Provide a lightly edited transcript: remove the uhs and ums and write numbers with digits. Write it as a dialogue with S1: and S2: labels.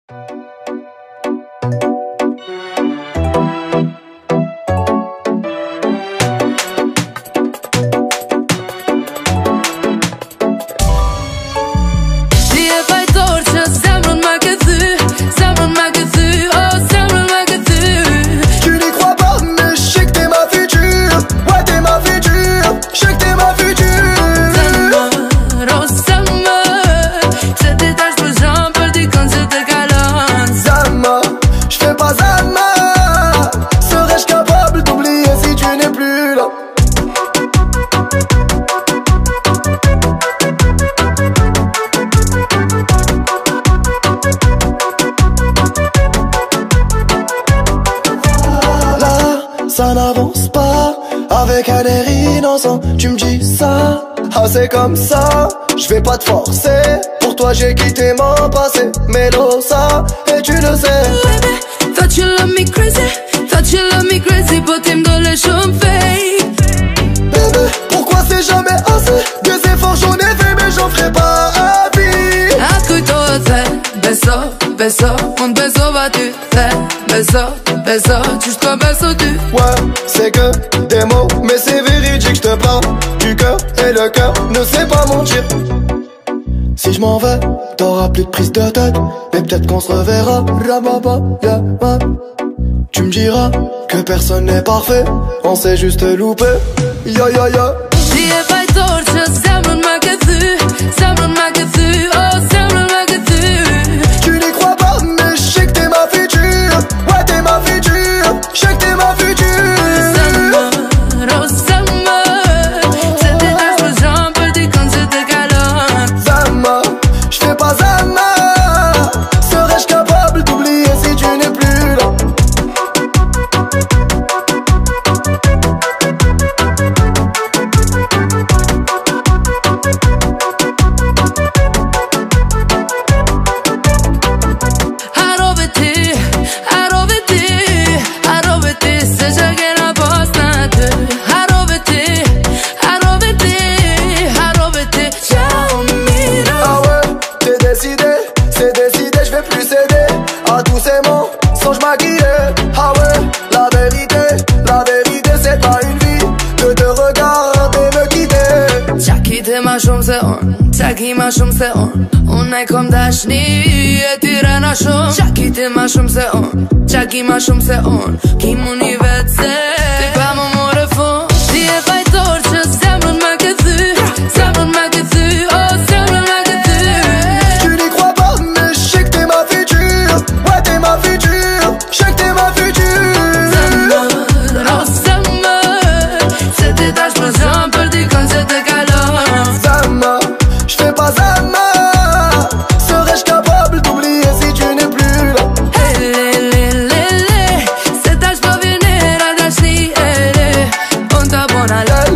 S1: Ça n'avance pas, avec un air innocent, tu me dis ça. Ah c'est comme ça, je vais pas te forcer. Pour toi j'ai quitté mon passé, Melosa, et tu le sais.
S2: Baby, thought you love me crazy, but him don't let you fake.
S1: Bébé, pourquoi c'est jamais assez? Des efforts j'en ai fait mais j'en ferai pas à vie.
S2: Escúchate, beso, beso, un beso va-tu faire. Beso, beso, jusqu'au beso tu.
S1: Ouais, c'est que des mots, mais c'est véridique, je te parle du cœur et le cœur ne sait pas mentir. Si je m'en vais, t'auras plus de prise de tête, mais peut-être qu'on se reverra. Tu me diras que personne n'est parfait, on s'est juste loupé. Ya ya ya.
S2: Die vai torce, seamănă-mă că oh, seamănă-mă că
S1: Tu n'y crois pas, mais je sais que t'es ma future. Ouais, t'es ma future, je sais que t'es ma future.
S2: Rosamă, să te lași pe jambă de când se te calonne.
S1: Zama, je fais pas Zama. Serais-je capable d'oublier si tu n'es plus là? C'est décidé, je vais plus céder à tous ces mensonges maquillés. Ah ouais, la vérité c'est pas une vie que de regarder me quitter.
S2: Qa kite ma shumë se on, qa ki ma shumë se on. Unë e kom dashni, e tyre na shumë. Qa kite ma shumë se on, qa ki ma shumë se on. Ki mu një vetë se ti pa më more fund. Ti e fajtor që zemrën me këthy, zemrën me këthy, oh zemrën me këthy.
S1: Tu n'y crois pas, mais je sais que t'es ma future. Ouais, t'es ma future, je sais que t'es ma future.
S2: Rosamă, să te lași pe jambă de când se te calonne.
S1: Zama, je fais pas Zama. Serais-je capable d'oublier si tu n'es plus là?
S2: Se te-aș poveni, era de-aș ști, un ta bună.